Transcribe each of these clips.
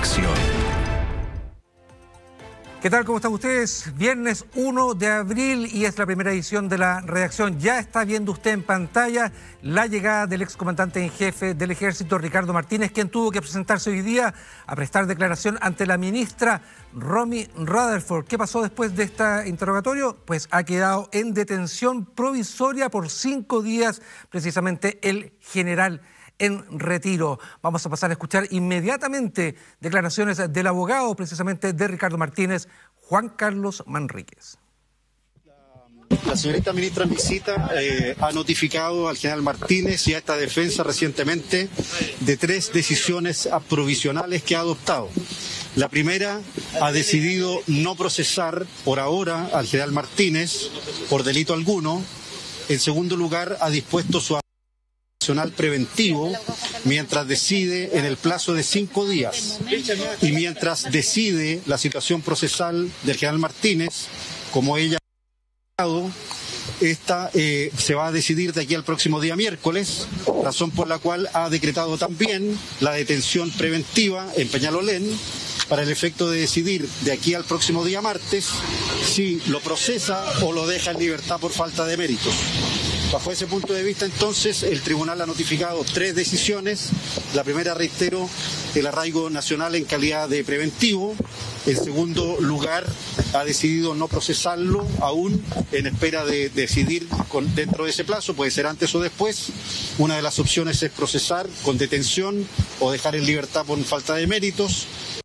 Acción. ¿Qué tal? ¿Cómo están ustedes? Viernes 1 de abril y es la primera edición de la redacción. Ya está viendo usted en pantalla la llegada del excomandante en jefe del Ejército, Ricardo Martínez, quien tuvo que presentarse hoy día a prestar declaración ante la ministra Romy Rutherford. ¿Qué pasó después de este interrogatorio? Pues ha quedado en detención provisoria por 5 días, precisamente el general en retiro. Vamos a pasar a escuchar inmediatamente declaraciones del abogado precisamente de Ricardo Martínez, Juan Carlos Manríquez. La señorita ministra en visita ha notificado al general Martínez y a esta defensa recientemente de 3 decisiones provisionales que ha adoptado. La primera, ha decidido no procesar por ahora al general Martínez por delito alguno. En segundo lugar, ha dispuesto su preventivo mientras decide en el plazo de 5 días y mientras decide la situación procesal del general Martínez, como ella ha dado, esta se va a decidir de aquí al próximo día miércoles, razón por la cual ha decretado también la detención preventiva en Peñalolén para el efecto de decidir de aquí al próximo día martes si lo procesa o lo deja en libertad por falta de méritos. Bajo ese punto de vista, entonces, el tribunal ha notificado 3 decisiones. La primera, reitero, el arraigo nacional en calidad de preventivo. En segundo lugar, ha decidido no procesarlo aún en espera de decidir dentro de ese plazo, puede ser antes o después. Una de las opciones es procesar con detención o dejar en libertad por falta de méritos.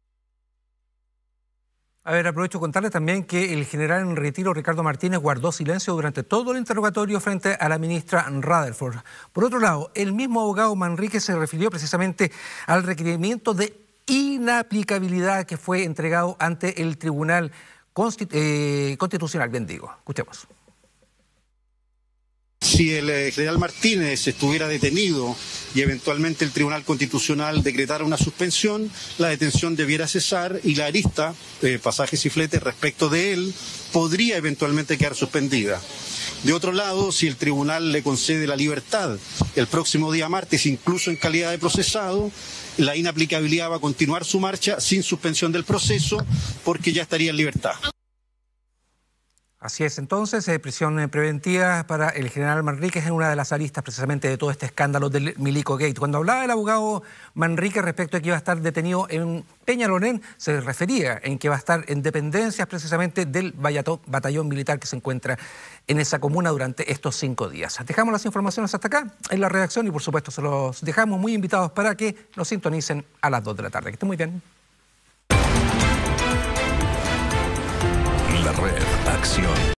A ver, aprovecho de contarles también que el general en retiro, Ricardo Martínez, guardó silencio durante todo el interrogatorio frente a la ministra Rutherford. Por otro lado, el mismo abogado Manríquez se refirió precisamente al requerimiento de inaplicabilidad que fue entregado ante el Tribunal Constitucional. Bien digo, escuchemos. Si el general Martínez estuviera detenido y eventualmente el Tribunal Constitucional decretara una suspensión, la detención debiera cesar y la arista, pasajes y fletes respecto de él, podría eventualmente quedar suspendida. De otro lado, si el tribunal le concede la libertad el próximo día martes, incluso en calidad de procesado, la inaplicabilidad va a continuar su marcha sin suspensión del proceso porque ya estaría en libertad. Así es, entonces, prisión preventiva para el general Manríquez en una de las aristas precisamente de todo este escándalo del Milico Gate. Cuando hablaba el abogado Manríquez respecto a que iba a estar detenido en Peñalolén, se refería en que va a estar en dependencias precisamente del batallón militar que se encuentra en esa comuna durante estos 5 días. Dejamos las informaciones hasta acá en la redacción y por supuesto se los dejamos muy invitados para que nos sintonicen a las 2 de la tarde. Que estén muy bien. La red Acción.